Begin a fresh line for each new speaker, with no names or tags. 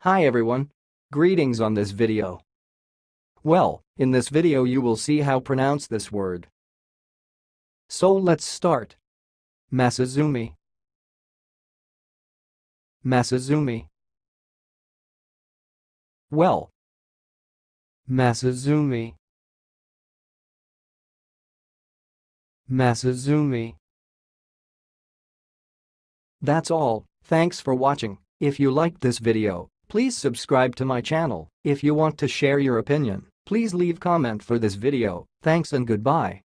Hi everyone. Greetings on this video. Well, in this video you will see how pronounce this word. So let's start. Masazumi. Masazumi. Well. Masazumi. Masazumi. That's all. Thanks for watching. If you liked this video, please subscribe to my channel. If you want to share your opinion, please leave comment for this video. Thanks and goodbye.